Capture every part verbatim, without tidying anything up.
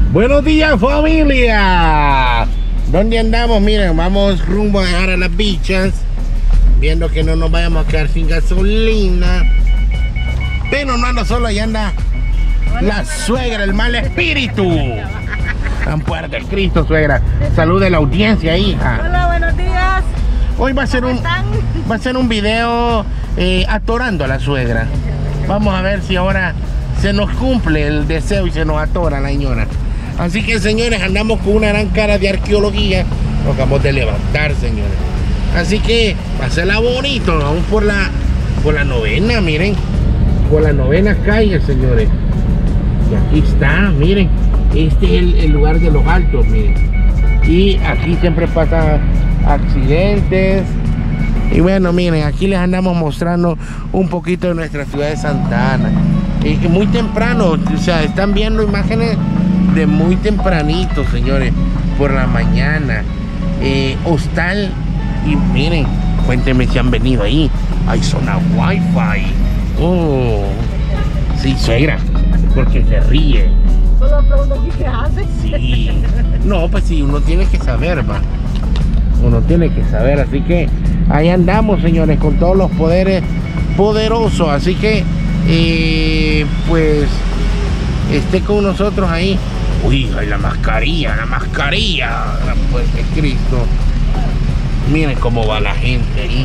Buenos días, familia. ¿Dónde andamos? Miren, vamos rumbo a dejar a las bichas, viendo que no nos vayamos a quedar sin gasolina. Pero no anda solo, allá anda la suegra, el mal espíritu. Amparo de Cristo, suegra. Salud de la audiencia, hija. Hola, buenos días. Hoy va a ser un están? va a ser un video eh, atorando a la suegra. Vamos a ver si ahora se nos cumple el deseo y se nos atora la señora. Así que, señores, andamos con una gran cara de arqueología. Nos acabamos de levantar, señores. Así que pásenla bonito, vamos por la por la novena, miren. Por la novena calle, señores. Y aquí está, miren. Este es el, el lugar de los altos, miren. Y aquí siempre pasan accidentes. Y bueno, miren, aquí les andamos mostrando un poquito de nuestra ciudad de Santa Ana. Y muy temprano, o sea, están viendo imágenes de muy tempranito, señores, por la mañana. Eh, hostal. Y miren, cuéntenme si han venido ahí. Hay zona wifi. Oh, sí, suegra, porque se ríe. Solo pregunto aquí qué hace. Sí. No, pues sí, uno tiene que saber, va. Uno tiene que saber, así que ahí andamos, señores, con todos los poderes poderosos. Así que, eh, pues, esté con nosotros ahí. Uy, ay, la mascarilla, la mascarilla. Pues de Cristo. Miren cómo va la gente ahí.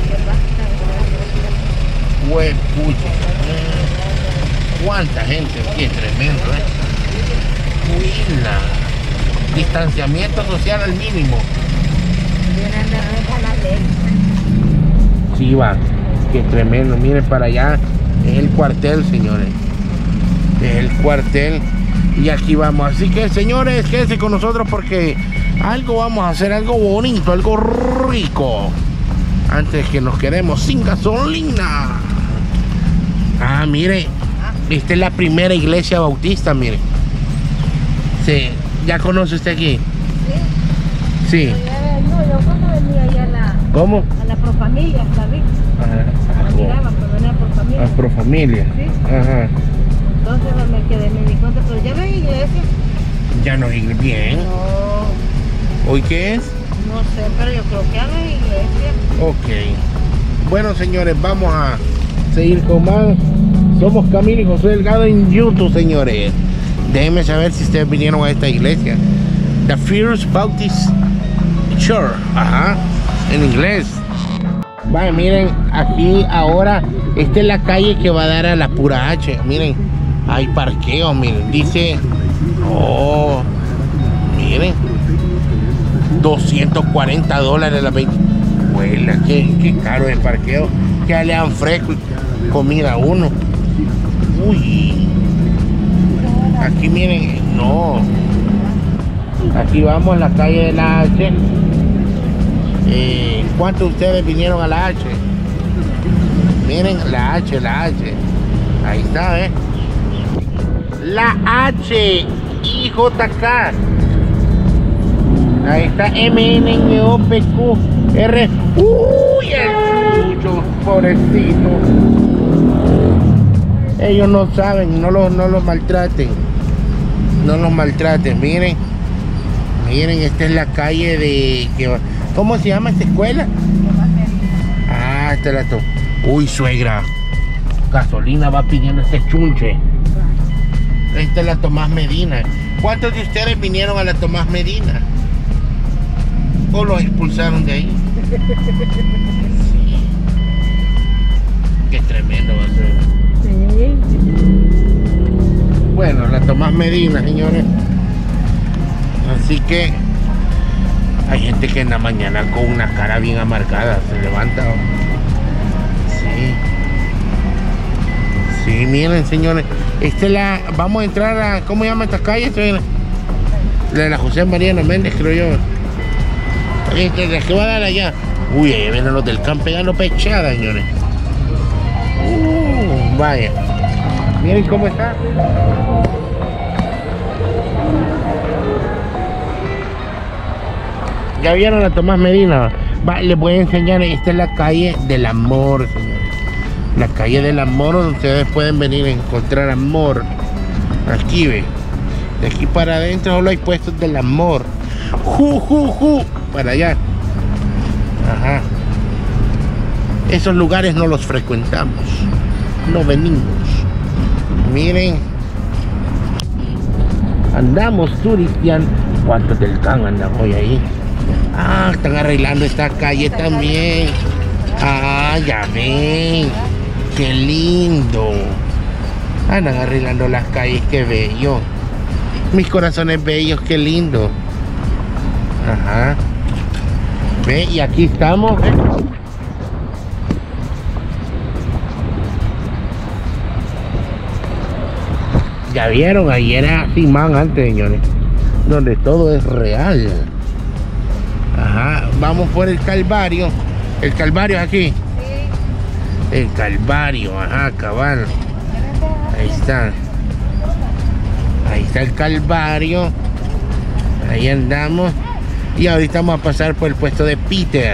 Pues, pucha. Cuánta gente aquí, es tremendo, ¿eh? Uy, la... distanciamiento social al mínimo. Sí, va, qué tremendo. Miren para allá, es el cuartel, señores. Es el cuartel. Y aquí vamos. Así que, señores, quédense con nosotros porque algo vamos a hacer, algo bonito, algo rico, antes que nos quedemos sin gasolina. Ah, mire, esta es la primera iglesia bautista, mire. Sí, ¿ya conoce usted aquí? Sí. Sí. No, yo cuando venía allá a la... ¿Cómo? A la Profamilia, ¿sabes? Ajá. La miraba, pero venía por familia. A Profamilia. Sí. Ajá. Entonces me quedé, me di cuenta, pero ya no hay iglesia. Ya no es bien. No. ¿Hoy qué es? No sé, pero yo creo que ya no hay iglesia. Ok. Bueno, señores, vamos a seguir con más. Somos Camilo y José Delgado en YouTube, señores. Déjenme saber si ustedes vinieron a esta iglesia. The First Baptist Church. Ajá. En inglés. Vale, miren, aquí ahora, esta es la calle que va a dar a la pura H. Miren, hay parqueo, miren. Dice, oh, miren, doscientos cuarenta dólares la veinte. Huela, qué, qué caro el parqueo. Que le dan fresco y comida a uno. Uy. Aquí miren, no. Aquí vamos a la calle de la H. Eh, ¿Cuántos de ustedes vinieron a la H? Miren, la H, la H. Ahí está, ¿eh? La H, I J K. Ahí está M N N O P Q R. Uy, el chucho, pobrecito. Ellos no saben, no los, no los maltraten. No los maltraten, miren. Miren, esta es la calle de... que, ¿cómo se llama esta escuela? Ah, esta es la... To Uy, suegra. Gasolina va pidiendo este chunche. Esta es la Tomás Medina. ¿Cuántos de ustedes vinieron a la Tomás Medina? ¿O los expulsaron de ahí? Sí. Qué tremendo va a ser. Sí. Bueno, la Tomás Medina, señores. Así que hay gente que en la mañana con una cara bien amargada se levanta. Sí. Sí, miren, señores. Esta es la... Vamos a entrar a... ¿Cómo se llama esta calle? La de la José Mariano Méndez, creo yo. Este, ¿de qué va a dar allá? Uy, ahí vienen los del campo pegando pechadas, señores. Uh, vaya. Miren cómo está. Ya vieron a Tomás Medina. Va, les voy a enseñar. Esta es la calle del amor, señores. La calle del amor, donde ustedes pueden venir a encontrar amor. Aquí ve. De aquí para adentro solo hay puestos del amor. Ju, ju, ju. Para allá. Ajá. Esos lugares no los frecuentamos. No venimos. Miren. Andamos turistian. ¿Cuántos del can andan hoy ahí? Ah, están arreglando esta calle también. Ah, ya ven. Qué lindo. Andan arreglando las calles, qué bello. Mis corazones bellos, qué lindo. Ajá. Ve, y aquí estamos. ¿Eh? Ya vieron, ahí era Simán antes, señores. Donde todo es real. Ajá, vamos por el Calvario. El Calvario es aquí. Sí. El Calvario, ajá, cabal. Ahí está. Ahí está el Calvario. Ahí andamos. Y ahorita vamos a pasar por el puesto de Peter.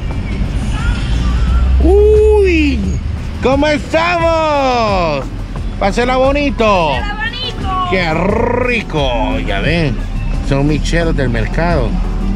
¡Uy! ¿Cómo estamos? Pásela bonito. Pásela bonito. ¡Qué rico! Ya ven, son micheros del mercado.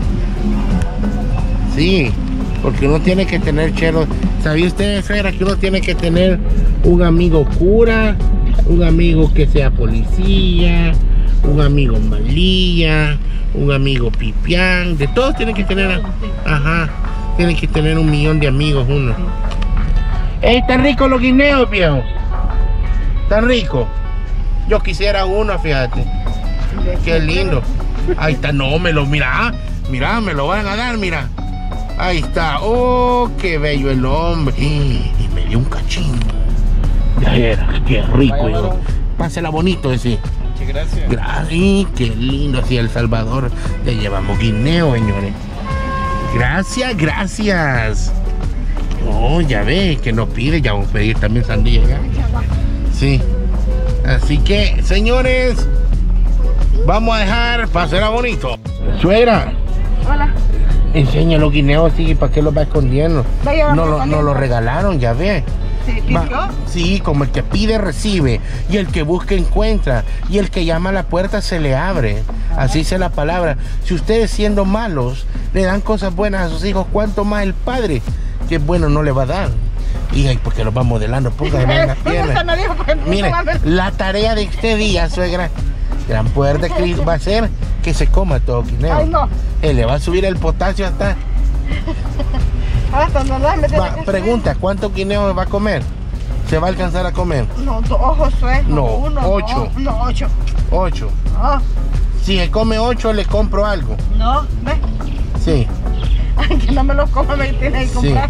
Sí, porque uno tiene que tener chelos. ¿Sabía usted, Fera, que uno tiene que tener un amigo cura, un amigo que sea policía, un amigo malilla, un amigo pipián? De todos tienen que tener. Ajá, tienen que tener un millón de amigos uno. ¡Ey, están ricos los guineos, viejo! ¡Tan rico! Yo quisiera uno, fíjate. Qué lindo. Ahí está, no, me lo, mira, mira, me lo van a dar, mira. Ahí está. Oh, qué bello el hombre. Y me dio un cachín. Ya era, qué rico. Yo. Pásela bonito ese. Muchas gracias. Gracias, qué lindo. Así El Salvador. Ya llevamos guineo, señores. Gracias, gracias. Oh, ya ve, que nos pide. Ya vamos a pedir también sandía. ¿Ya? Sí. Así que, señores, vamos a dejar, pásela bonito. Suegra. Hola. Enseña los guineos así, ¿para qué los va escondiendo? Vaya, No lo, no lo regalaron, ya ve. ¿Sí, Va- pidió? sí, como el que pide recibe, y el que busca encuentra, y el que llama a la puerta se le abre. Así dice la palabra. Si ustedes, siendo malos, le dan cosas buenas a sus hijos, ¿cuánto más el padre, que es bueno, no le va a dar? Y ay, porque los va modelando, póngase en las piernas. Mire, la tarea de este día, suegra, gran poder de Cristo, va a ser que se coma todo guineo. Ay, no. Él le va a subir el potasio hasta. Hasta no la meter Va, que pregunta, ¿cuántos guineos va a comer? ¿Se va a alcanzar a comer? sí. No, dos, Josué. No, uno, ocho. No, no, ocho. Ocho. No, Si se come ocho, le compro algo. no, ve. Sí, Ay, que no me lo coma, me tiene que sí. comprar.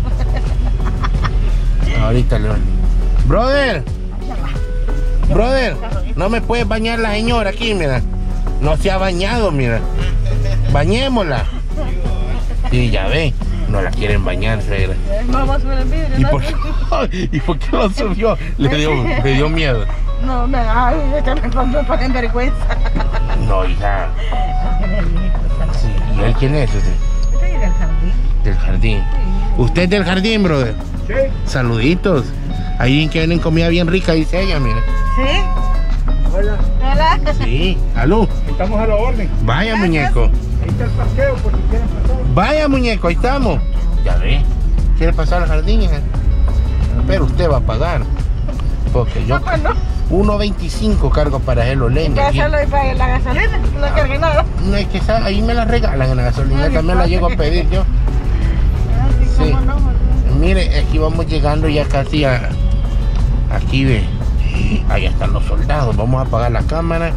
Ahorita le voy. Brother, brother, no me puedes bañar la señora aquí, mira. No se ha bañado, mira. Bañémosla. Sí, ya ve, no la quieren bañar, suegra. Vamos a subir el vidrio. ¿Y ¿no? por qué, ¿Y por qué lo subió? Le dio, le dio miedo. No, me ay, este me compró para en vergüenza. No, hija. Sí, ¿y él quién es ese? Estoy del jardín. Del jardín. ¿Usted es del jardín, brother? Sí. Saluditos. Ahí que vienen comida bien rica, dice ella, mira. ¿Sí? Hola. Hola. Sí, aló. Estamos a la orden. Vaya, Gracias. muñeco. Ahí está el parqueo por si quieren pasar. Vaya, muñeco, ahí estamos. Ya ve. ¿Quiere pasar al jardín, hija? Pero usted va a pagar. Porque yo No, pues no. uno veinticinco cargo para hacer los leños. ¿Qué hacerlo y para la gasolina? No cargué nada. No hay que saber, ahí me la regalan en la gasolina, Ay, también la llego a pedir yo. Así Sí. como no, boludo. Mire, aquí vamos llegando ya casi a... Aquí ve. Ahí están los soldados. Vamos a apagar la cámara.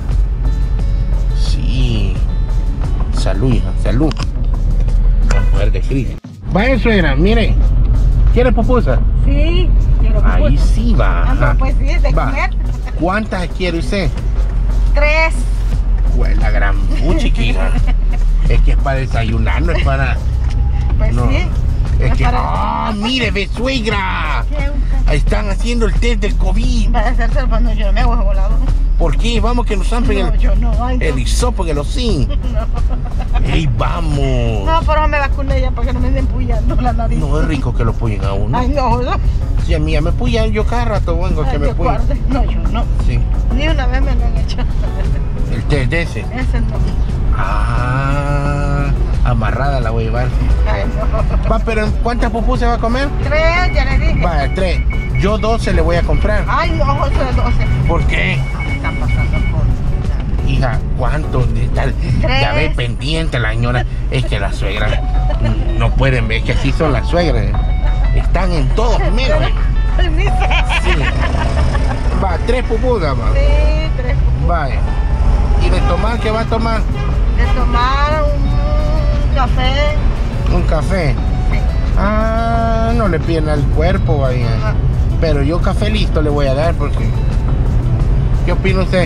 Sí. Salud, hija. Salud. Con poder de Cristo. Vaya, suegra, mire. ¿Quiere pupusa? Sí, quiero Ahí pupusa. sí va. Ah, no, ajá. pues sí, de Va. comer. ¿Cuántas quiere usted? Tres. Pues la gran puchiquita. Es que es para desayunar, no es para... Pues No. sí. Es que... para- ¡Ah, mire, ve, suegra! ¿Qué? Ahí están haciendo el test del COVID. Para hacerse cuando yo me hago volado. ¿Por qué? Vamos que nos zampen No, el, yo no. Ay, no. el hisopo que lo sin. No. ¡Ey, vamos! No, pero me vacuné ya para que no me anden pullando la nariz. No es rico que lo puyen a uno. Ay, no, no. Si a mí ya me puyan, yo cada rato vengo Ay, que me qué puyen. guarde. No, yo no. Sí. Ni una vez me lo han hecho. El Desde ese. Ese no. Ah, amarrada la voy a llevar. Ay, no. Va, pero ¿cuántas pupusas va a comer? Tres, ya le dije. Va, tres. Yo doce le voy a comprar. Ay, no, José, doce. ¿Por qué? Me están pasando por. Hija, ¿cuánto? Está, Tres. ya ve pendiente la señora. Es que las suegras no pueden ver, es que así son las suegras. Están en todos menos. Sí. Va, tres pupusas, va. Sí, tres. Vaya. ¿Y de tomar qué va a tomar? De tomar un café. Un café. Sí. Ah, no le piden al cuerpo, vaya. No. Pero yo café listo le voy a dar porque... ¿Qué opina usted?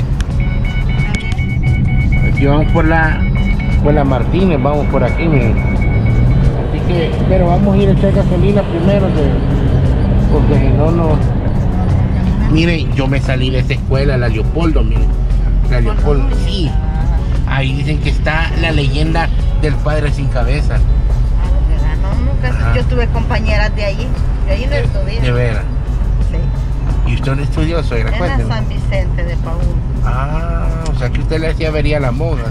Aquí vamos por la... Por la Martínez, vamos por aquí, miren. Así que... Pero vamos a ir a echar gasolina primero, que, porque si no, no... Miren, yo me salí de esa escuela, la Leopoldo, miren. La Leopoldo, sí. Ahí dicen que está la leyenda del padre sin cabeza. No, nunca. Ajá. Yo tuve compañeras de allí. De allí no De, estudié. de veras. Sí. ¿Y usted no estudió, suegra? En la Cuénteme. San Vicente de Paúl. Ah, o sea que usted le hacía vería a la monja.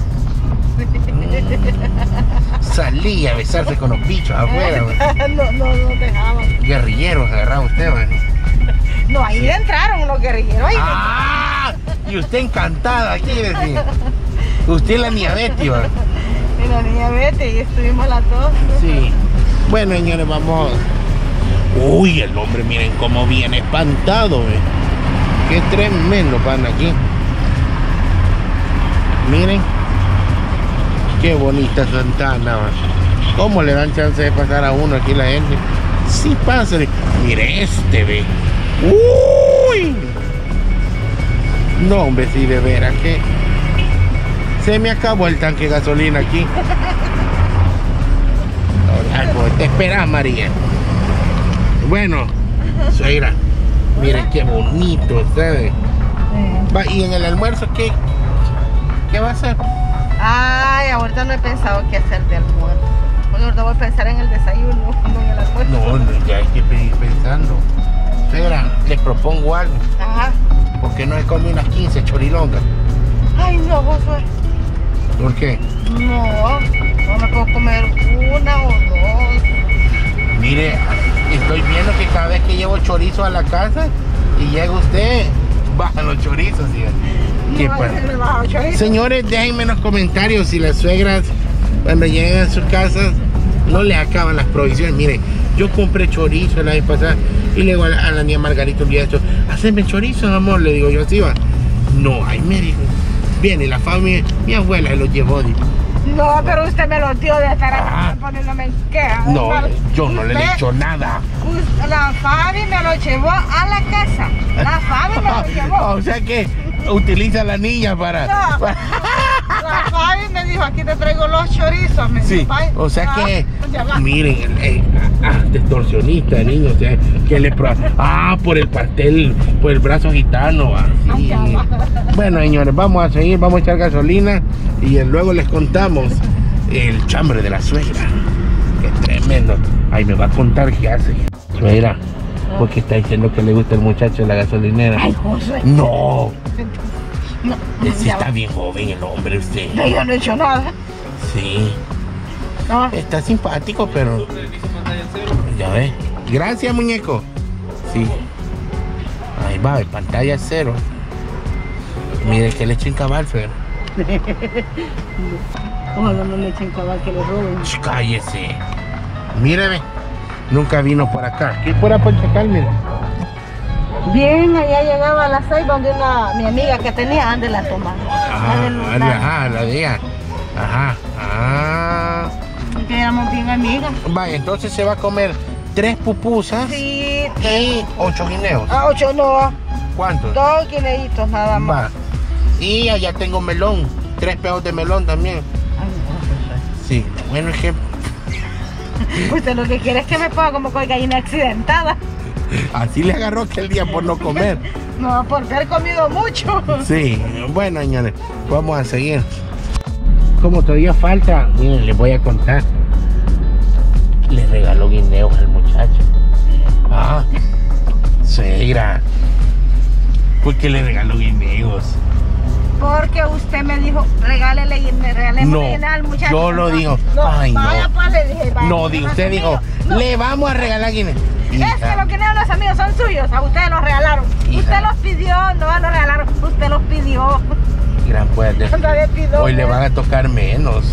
Mm. Salía a besarse con los bichos afuera, güey. no, no, no dejaban. Guerrilleros agarraba usted, güey. No, ahí entraron los guerrilleros. Ahí ¡Ah! Y usted encantada, quiere decir. Usted es la niña Betty, güey. Y la niña Betty, y estuvimos las dos. Sí. Bueno, señores, vamos. Uy, el hombre, miren cómo viene espantado, güey. Qué tremendo pan aquí. Miren. Qué bonita Santana, güey. ¿Cómo le dan chance de pasar a uno aquí la gente? Sí, pásale. Mire este, ve. Uy. No, hombre, sí, de veras que se me acabó el tanque de gasolina aquí. Ay, pues, te esperas, María. Bueno, suegra, miren qué bonito, ¿sabes? Sí. Va, y en el almuerzo, ¿qué, qué va a hacer? Ay, ahorita no he pensado qué hacer de almuerzo. Porque ahorita voy a pensar en el desayuno, no en el almuerzo. No, no, ya hay que ir pensando. Suegra, les propongo algo. Ajá. ¿Por qué no se come unas quince chorilongas? Ay, no, Josué. ¿Por qué? No, no me puedo comer una o dos. Mire, estoy viendo que cada vez que llevo chorizo a la casa y llega usted, bajan los chorizos. ¿Sí? ¿Qué No, pasa? se me baja ocho ahí. Señores, déjenme en los comentarios si las suegras cuando llegan a sus casas no les acaban las provisiones. Miren, yo compré chorizo la vez pasada y le digo a la, a la niña Margarita un día esto, haceme chorizo, amor, le digo yo así va. No, ahí me dijo, viene la familia, mi abuela se lo llevó, dijo. No, pero usted me lo dio de estar Ah. aquí poniéndome en queja. No, yo no le he Usted- hecho nada. Us- La Fabi me lo llevó a la casa. La Fabi me lo llevó. O sea que utiliza a la niña para... No. para- La Fabi me dijo, aquí te traigo los chorizos. Me Sí, dijo, "Ay, o sea ah, que, ya va". miren, eh, ah, extorsionista, niño, o sea, que le pro- ah, por el pastel, por el brazo gitano, ah, sí. Ay, ya va. Bueno, señores, vamos a seguir, vamos a echar gasolina y eh, luego les contamos el chambre de la suegra. Qué tremendo. Ay, me va a contar qué hace. Suegra, porque está diciendo que le gusta el muchacho de la gasolinera. Ay, Josué. No, No, sí ya está va. bien joven el hombre usted. No, yo no he hecho nada. Sí. No. Está simpático, pero... Ya ves. Gracias, muñeco. Sí. Ahí va, en pantalla cero. Mire que le echen cabal, Fer. Ojalá no le echen cabal que le roben. Ch, cállese. Mire, ve. Nunca vino por acá. ¿Qué fuera por Chacal, mire? Bien, allá llegaba a la seis donde una, mi amiga que tenía, ande la tomaba. Ajá, La de- la, la- ajá, la de ella. Ajá. Ah. que éramos bien amigas. Vaya, entonces se va a comer tres pupusas Sí, y ocho guineos. a ocho no, ¿Cuántos? dos guineitos nada más. Va. Y allá tengo melón. Tres peos de melón también. Ay, no, Sí. Bueno, es que usted lo que quiere es que me ponga como con gallina accidentada. así le agarró aquel día por no comer. No, por haber comido mucho. Sí, bueno, señores, vamos a seguir. Como todavía falta, miren, les voy a contar. Le regaló guineos al muchacho. Ah, suegra. ¿Por qué le regaló guineos? Porque usted me dijo, regálele y me regalemos No, guinea al muchacho. yo lo No, digo. No, Ay, no. vaya, pues, le dije, vaya, No, que di, no usted son dijo, míos. No, le vamos a regalar guinea. es Hija, que los guineos los amigos son suyos, a usted los regalaron. Hija. Usted los pidió, no los regalaron, usted los pidió. gran puede. Anda de pidón, Hoy le ¿eh? van a tocar menos.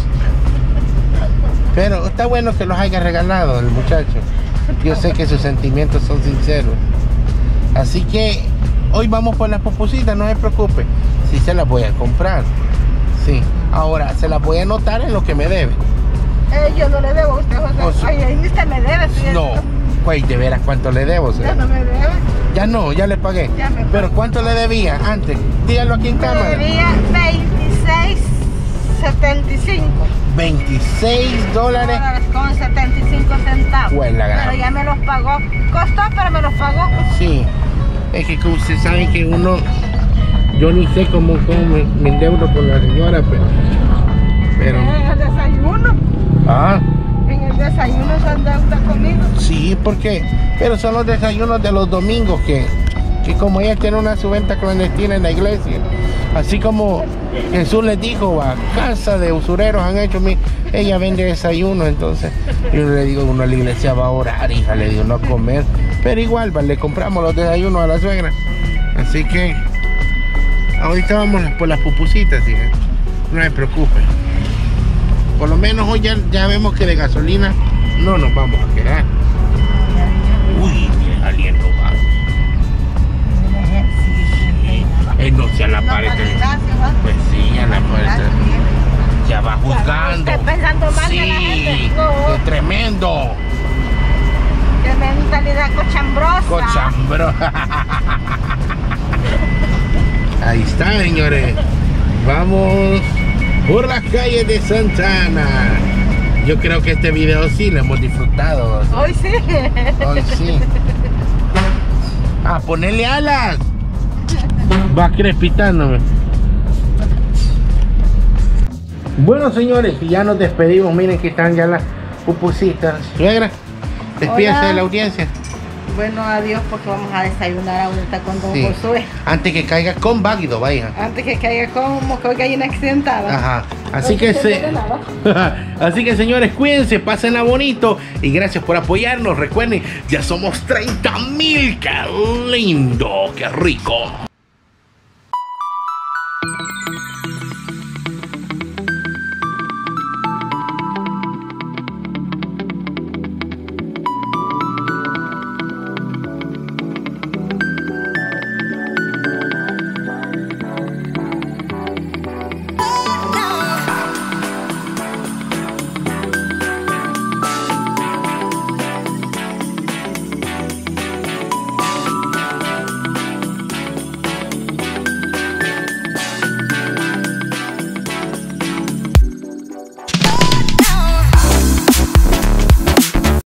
Pero está bueno que los haya regalado el muchacho. Yo sé que sus sentimientos son sinceros. Así que hoy vamos por las pupusitas, no se preocupe. Sí se las voy a comprar. Sí. Ahora se las voy a anotar en lo que me debe. Eh, yo no le debo a usted, José. Oh, sí. Ay, ahí usted me debe, ¿sí? No. Pues de veras cuánto le debo, Ya señor? no me debe. Ya no, ya le pagué. Ya me Pero ¿cuánto le debía antes? Dígalo aquí en Me cámara. debía veintiséis setenta y cinco. veintiséis dólares. Dólares con setenta y cinco centavos. Pues la gran- Pero ya me los pagó. Costó, pero me los pagó. Sí. Es que como ustedes saben que uno, yo ni sé cómo, cómo me, me endeudo con la señora, pero, pero, En el desayuno. ah, En el desayuno se endeuda conmigo. sí, porque, pero son los desayunos de los domingos que, que como ella tiene una subventa clandestina en la iglesia, así como Jesús les dijo, a casa de usureros han hecho mi, ella vende desayuno, entonces yo le digo, uno a la iglesia va a orar, hija, le digo, no a comer, pero igual, va, le compramos los desayunos a la suegra, así que ahorita vamos por las pupusitas, hija, no se preocupe. Por lo menos hoy ya, ya vemos que de gasolina no nos vamos a quedar. Uy, qué aliento va. Eh, no se la No, parece. pues, gracias, ¿va? Pues sí, ya la parece. Gracias, bien. Ya va juzgando. ¿Usted pensando mal Sí, de la gente? No. qué tremendo. Qué mentalidad cochambrosa. Cochambro. Ahí está, señores. Vamos por las calles de Santa Ana. Yo creo que este video sí lo hemos disfrutado. Hoy sí. Hoy sí. A ponerle alas. Va crepitándome. Bueno, señores, y ya nos despedimos. Miren que están ya las pupusitas. Suegra, despídase Hola. de la audiencia. Bueno, adiós, porque vamos a desayunar ahorita con don Sí. Josué. Antes que caiga con váguido, vaya. Antes que caiga como con gallina accidentada. Ajá. Así No que se se... pierde nada. Así que señores, cuídense, pásenla bonito y gracias por apoyarnos. Recuerden, ya somos treinta mil. ¡Qué lindo! ¡Qué rico!